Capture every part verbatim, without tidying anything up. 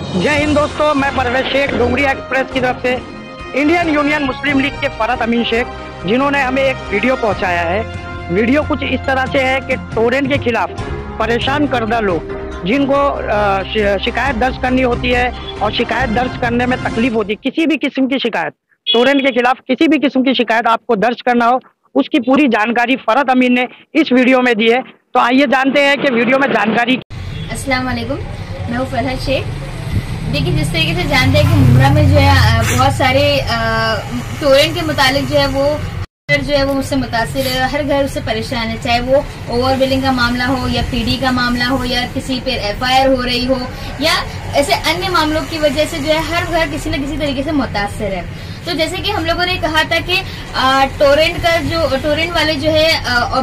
जय हिंद दोस्तों, मैं परवेज शेख डोंगरी एक्सप्रेस की तरफ से इंडियन यूनियन मुस्लिम लीग के फरहत अमीन शेख, जिन्होंने हमें एक वीडियो पहुंचाया है। वीडियो कुछ इस तरह से है कि टोरेंट के खिलाफ परेशान करदा लोग जिनको शिकायत दर्ज करनी होती है और शिकायत दर्ज करने में तकलीफ होती है, किसी भी किस्म की शिकायत टोरेंट के खिलाफ किसी भी किस्म की शिकायत आपको दर्ज करना हो, उसकी पूरी जानकारी फरहत अमीन ने इस वीडियो में दी है। तो आइए जानते हैं कि वीडियो में जानकारी। अस्सलाम वालेकुम, मैं हूँ फरहत शेख। देखिए, जिस तरीके से जानते हैं कि मुमरा में जो है बहुत सारे टोरेंट के मुतालिक जो है वो जो है वो मुझसे मुतासिर है। हर घर उससे परेशान है, चाहे वो ओवर बिलिंग का मामला हो या पीडी का मामला हो या किसी पे एफ आई आर हो रही हो या ऐसे अन्य मामलों की वजह से जो है हर घर किसी न किसी तरीके से मुतासिर है। तो जैसे कि हम लोगों ने कहा था कि टोरेंट का जो टोरेंट वाले जो है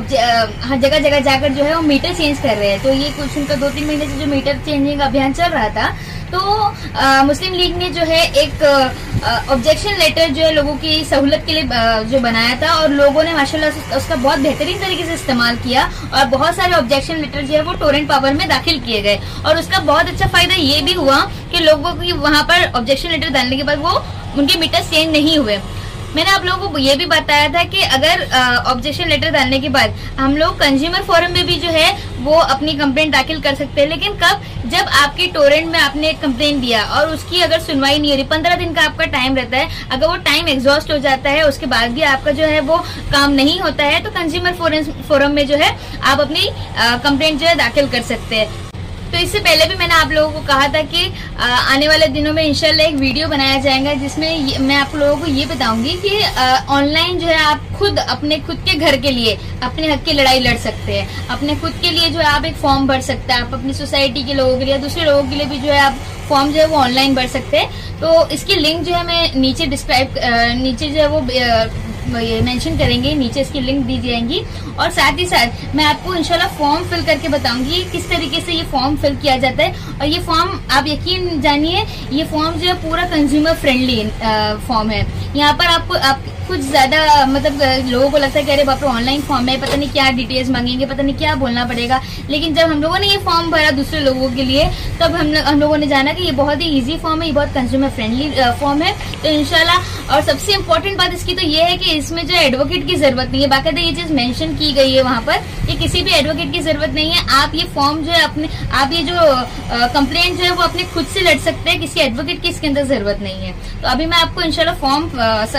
हर जगह जगह जाकर जो है वो मीटर चेंज कर रहे हैं। तो ये कुछ उनका दो तीन महीने से जो मीटर चेंजिंग का अभियान चल रहा था, तो आ, मुस्लिम लीग ने जो है एक ऑब्जेक्शन लेटर जो है लोगों की सहूलत के लिए आ, जो बनाया था और लोगों ने माशाल्लाह उसका बहुत बेहतरीन तरीके से इस्तेमाल किया और बहुत सारे ऑब्जेक्शन लेटर जो है वो टोरेंट पावर में दाखिल किए गए और उसका बहुत अच्छा फायदा ये भी हुआ कि लोगों की वहां पर ऑब्जेक्शन लेटर डालने के बाद वो उनके मीटर चेंज नहीं हुए। मैंने आप लोगों को ये भी बताया था कि अगर ऑब्जेक्शन लेटर डालने के बाद हम लोग कंज्यूमर फोरम में भी जो है वो अपनी कंप्लेंट दाखिल कर सकते हैं, लेकिन कब, जब आपके टोरेंट में आपने एक कंप्लेंट दिया और उसकी अगर सुनवाई नहीं हो रही, पंद्रह दिन का आपका टाइम रहता है, अगर वो टाइम एग्जॉस्ट हो जाता है उसके बाद भी आपका जो है वो काम नहीं होता है, तो कंज्यूमर फोरम में जो है आप अपनी कंप्लेंट जो है दाखिल कर सकते हैं। तो इससे पहले भी मैंने आप लोगों को कहा था कि आने वाले दिनों में इंशाल्लाह एक वीडियो बनाया जाएगा जिसमें मैं आप लोगों को ये बताऊंगी कि ऑनलाइन जो है आप खुद अपने खुद के घर के लिए अपने हक की लड़ाई लड़ सकते हैं। अपने खुद के लिए जो है आप एक फॉर्म भर सकते हैं, आप अपनी सोसाइटी के लोगों के लिए, दूसरे लोगों के लिए भी जो है आप फॉर्म जो है वो ऑनलाइन भर सकते हैं। तो इसकी लिंक जो है मैं नीचे डिस्क्राइब नीचे जो है वो ये मेंशन करेंगे, नीचे इसकी लिंक दी जाएंगी और साथ ही साथ मैं आपको इंशाल्लाह फॉर्म फिल करके बताऊंगी किस तरीके से ये फॉर्म फिल किया जाता है। और ये फॉर्म आप यकीन जानिए, ये फॉर्म जो है पूरा कंज्यूमर फ्रेंडली फॉर्म है। यहाँ पर आपको आप कुछ ज्यादा मतलब लोगों को लगता है कि अरे बाप रे ऑनलाइन फॉर्म है, पता नहीं क्या डिटेल्स मांगेंगे, पता नहीं क्या बोलना पड़ेगा, लेकिन जब हम लोगों ने ये फॉर्म भरा दूसरे लोगों के लिए तब हम हम लोगों ने जाना कि ये बहुत ही इजी फॉर्म है, ये बहुत कंज्यूमर फ्रेंडली फॉर्म है। तो इंशाल्लाह, और सबसे इम्पोर्टेंट बात इसकी तो ये है कि इसमें जो एडवोकेट की जरूरत नहीं है, बाकायदा ये चीज मेंशन की गई है वहां पर कि किसी भी एडवोकेट की जरूरत नहीं है। आप ये फॉर्म जो है अपने आप ये जो कंप्लेंट जो है वो अपने खुद से लड़ सकते हैं, किसी एडवोकेट की इसके अंदर जरूरत नहीं है। तो अभी मैं आपको इंशाल्लाह फॉर्म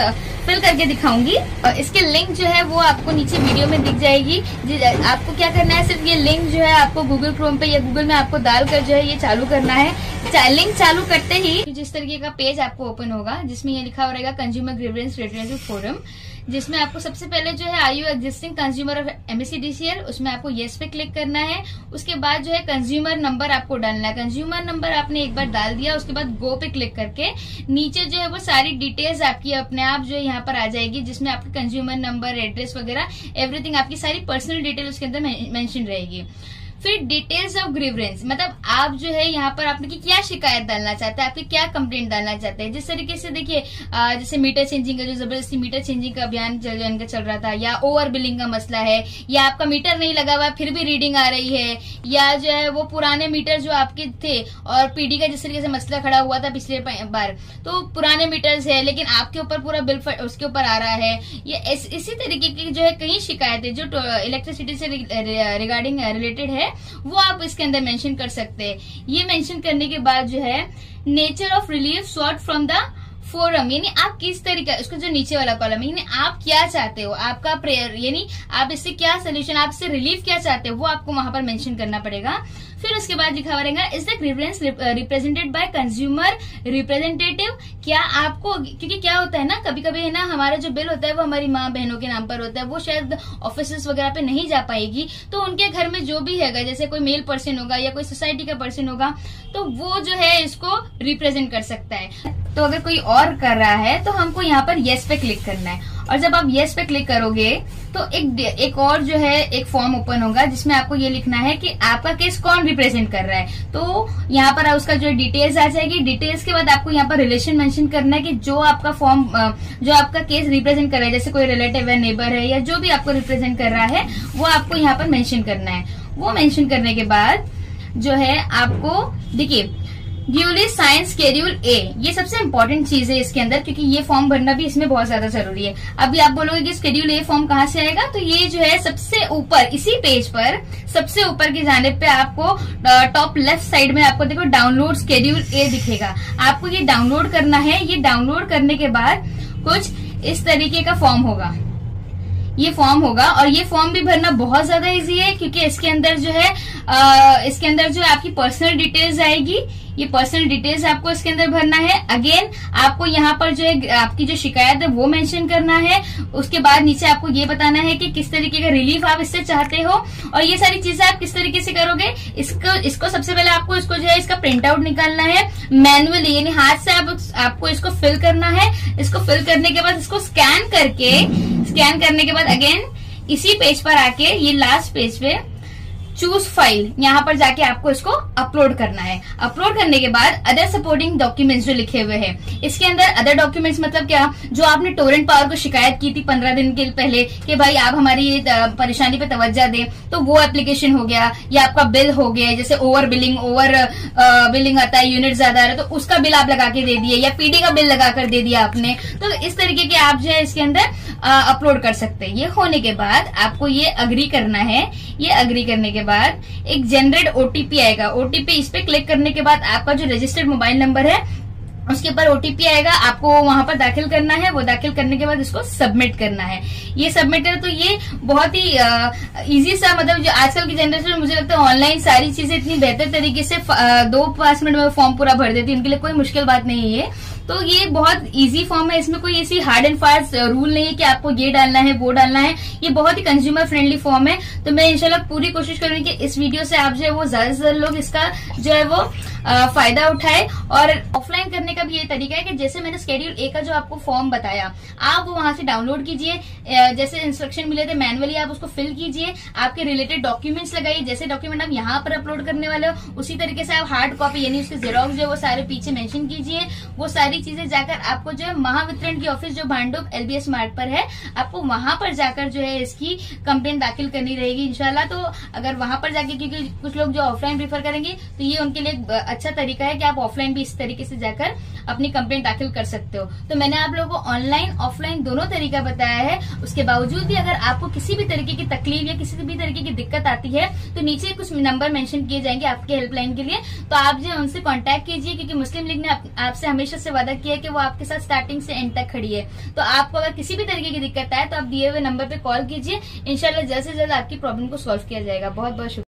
फिल करके दिखाऊंगी। इसके लिंक जो है वो आपको नीचे वीडियो में दिख जाएगी। आपको क्या करना है, सिर्फ ये लिंक जो है आपको गूगल क्रोम पे या गूगल में आपको डालकर जो है ये चालू करना है। लिंक चालू करते ही जिस तरीके का पेज आपको ओपन होगा जिसमें ये लिखा रहेगा कंज्यूमर ग्रीवेंस रेडरेसल फोरम, जिसमें आपको सबसे पहले जो है I you existing consumer of MSCDCL, उसमें आपको येस पे क्लिक करना है। उसके बाद जो है कंज्यूमर नंबर आपको डालना है। कंज्यूमर नंबर आपने एक बार डाल दिया, उसके बाद गो पे क्लिक करके नीचे जो है वो सारी डिटेल्स आपकी अपने आप जो है यहाँ पर आ जाएगी, जिसमें आपका कंज्यूमर नंबर, एड्रेस वगैरह एवरीथिंग आपकी सारी पर्सनल डिटेल उसके अंदर मेंशन रहेगी। फिर डिटेल्स ऑफ ग्रीवेंस, मतलब आप जो है यहाँ पर आपने की क्या शिकायत डालना चाहते हैं, आपकी क्या कंप्लेंट डालना चाहते हैं। जिस तरीके से देखिए जैसे मीटर चेंजिंग का जो जबरदस्ती मीटर चेंजिंग का अभियान चल, चल रहा था, या ओवर बिलिंग का मसला है, या आपका मीटर नहीं लगा हुआ फिर भी रीडिंग आ रही है, या जो है वो पुराने मीटर जो आपके थे और पीडी का जिस तरीके से मसला खड़ा हुआ था पिछले बार, तो पुराने मीटर्स है लेकिन आपके ऊपर पूरा बिल उसके ऊपर आ रहा है। ये इसी तरीके की जो है कई शिकायतें जो इलेक्ट्रिसिटी से रिगार्डिंग रिलेटेड है वो आप इसके अंदर मेंशन कर सकते हैं। ये मेंशन करने के बाद जो है nature of relief sought from the forum, यानी आप किस तरीके, उसका जो नीचे वाला कॉलम है, यानी आप क्या चाहते हो, आपका प्रेयर, यानी आप इससे क्या सोल्यूशन, आप इससे रिलीफ क्या चाहते हो, वो आपको वहां पर मेंशन करना पड़ेगा। फिर उसके बाद लिखा हुआ रहेगा is the grievance represented by consumer representative. क्या आपको, क्योंकि क्या होता है ना, कभी कभी है ना हमारा जो बिल होता है वो हमारी माँ बहनों के नाम पर होता है, वो शायद ऑफिस वगैरह पे नहीं जा पाएगी, तो उनके घर में जो भी है, जैसे कोई मेल पर्सन होगा या कोई सोसाइटी का पर्सन होगा, तो वो जो है इसको रिप्रेजेंट कर सकता है। तो अगर कोई और कर रहा है तो हमको यहाँ पर येस पे क्लिक करना है, और जब आप येस पे क्लिक करोगे तो एक एक और जो है एक फॉर्म ओपन होगा जिसमें आपको ये लिखना है कि आपका केस कौन रिप्रेजेंट कर रहा है। तो यहाँ पर उसका जो डिटेल्स आ जाएगी, डिटेल्स के बाद आपको यहाँ पर रिलेशन मेंशन करना है कि जो आपका फॉर्म जो आपका केस रिप्रेजेंट कर रहा है, जैसे कोई रिलेटिव है, नेबर है, या जो भी आपको रिप्रेजेंट कर रहा है वो आपको यहाँ पर मेंशन करना है। वो मेंशन करने के बाद जो है आपको देखिए ड्यूली साइन शेड्यूल ए, ये सबसे इम्पोर्टेंट चीज है इसके अंदर, क्योंकि ये फॉर्म भरना भी इसमें बहुत ज्यादा जरूरी है। अभी आप बोलोगे कि शेड्यूल ए फॉर्म कहाँ से आएगा, तो ये जो है सबसे ऊपर इसी पेज पर सबसे ऊपर की जानिब पे आपको टॉप लेफ्ट साइड में आपको देखो डाउनलोड शेड्यूल ए दिखेगा। आपको ये डाउनलोड करना है। ये डाउनलोड करने के बाद कुछ इस तरीके का फॉर्म होगा, ये फॉर्म होगा। और ये फॉर्म भी भरना बहुत ज्यादा इजी है, क्योंकि इसके अंदर जो है आ, इसके अंदर जो है आपकी पर्सनल डिटेल्स आएगी। ये पर्सनल डिटेल्स आपको इसके अंदर भरना है। अगेन आपको यहाँ पर जो है आपकी जो शिकायत है वो मेंशन करना है। उसके बाद नीचे आपको ये बताना है कि किस तरीके का रिलीफ आप इससे चाहते हो, और ये सारी चीजें आप किस तरीके से करोगे। इसको इसको सबसे पहले आपको इसको जो है इसका प्रिंट आउट निकालना है मैनुअली, यानी हाथ से आप, आपको इसको फिल करना है। इसको फिल करने के बाद इसको स्कैन करके स्कैन करने के बाद अगेन इसी पेज पर आके ये लास्ट पेज पे चूज फाइल, यहाँ पर जाके आपको इसको अपलोड करना है। अपलोड करने के बाद अदर सपोर्टिंग डॉक्यूमेंट्स जो लिखे हुए हैं, इसके अंदर अदर डॉक्यूमेंट्स मतलब क्या, जो आपने टोरेंट पावर को शिकायत की थी पंद्रह दिन के पहले कि भाई आप हमारी ये परेशानी पे तवज्जो दें, तो वो एप्लीकेशन हो गया। या आपका बिल हो गया, जैसे ओवर बिलिंग ओवर बिलिंग आता है, यूनिट ज्यादा आ रहा है, तो उसका बिल आप लगा के दे दिए, या पीडी का बिल लगा कर दे दिया आपने। तो इस तरीके के आप जो है इसके अंदर अपलोड कर सकते हैं। ये होने के बाद आपको ये अग्री करना है। ये अग्री करने के बाद एक जनरेट ओटीपी आएगा। ओटीपी इस पे क्लिक करने के बाद आपका जो रजिस्टर्ड मोबाइल नंबर है उसके ऊपर ओटीपी आएगा, आपको वहां पर दाखिल करना है। वो दाखिल करने के बाद इसको सबमिट करना है। ये सबमिट है तो ये बहुत ही इजी सा, मतलब जो आजकल की जनरेशन में मुझे लगता है ऑनलाइन सारी चीजें इतनी बेहतर तरीके से आ, दो पांच मिनट में फॉर्म पूरा भर देती है, उनके लिए कोई मुश्किल बात नहीं है। तो ये बहुत इजी फॉर्म है, इसमें कोई ऐसी हार्ड एंड फास्ट रूल नहीं है कि आपको ये डालना है वो डालना है। ये बहुत ही कंज्यूमर फ्रेंडली फॉर्म है। तो मैं इंशाल्लाह पूरी कोशिश करूंगी कि इस वीडियो से आप जो है वो ज्यादा से ज्यादा लोग इसका जो है वो आ, फायदा उठाए। और ऑफलाइन करने का भी ये तरीका है कि जैसे मैंने शेड्यूल ए का जो आपको फॉर्म बताया, आप वो वहां से डाउनलोड कीजिए, जैसे इंस्ट्रक्शन मिले थे मैनुअली आप उसको फिल कीजिए, आपके रिलेटेड डॉक्यूमेंट्स लगाइए, जैसे डॉक्यूमेंट आप यहाँ पर अपलोड करने वाले हो उसी तरीके से आप हार्ड कॉपी यानी उसके जेरोक्स जो है वो सारे पीछे मेंशन कीजिए। वो सारी चीजें जाकर आपको जो है महावितरण की ऑफिस जो भांडुप एलबीएस मार्ट पर है, आपको वहां पर जाकर जो है इसकी कंप्लेन दाखिल करनी रहेगी इंशाल्लाह। तो अगर वहां पर जाके, क्योंकि कुछ लोग जो ऑफलाइन प्रीफर करेंगे, तो ये उनके लिए अच्छा तरीका है कि आप ऑफलाइन भी इस तरीके से जाकर अपनी कंप्लेंट दाखिल कर सकते हो। तो मैंने आप लोगों को ऑनलाइन ऑफलाइन दोनों तरीका बताया है। उसके बावजूद भी अगर आपको किसी भी तरीके की तकलीफ या किसी भी तरीके की दिक्कत आती है, तो नीचे कुछ नंबर मेंशन किए जाएंगे आपके हेल्पलाइन के लिए, तो आप जो है उनसे कांटेक्ट कीजिए, क्योंकि मुस्लिम लीग ने आपसे हमेशा से वादा किया है कि वो आपके साथ स्टार्टिंग से एंड तक खड़ी है। तो आपको अगर किसी भी तरीके की दिक्कत आए तो आप दिए हुए नंबर पे कॉल कीजिए, इंशाल्लाह जल्द से जल्द आपकी प्रॉब्लम को सॉल्व किया जाएगा। बहुत बहुत शुक्रिया।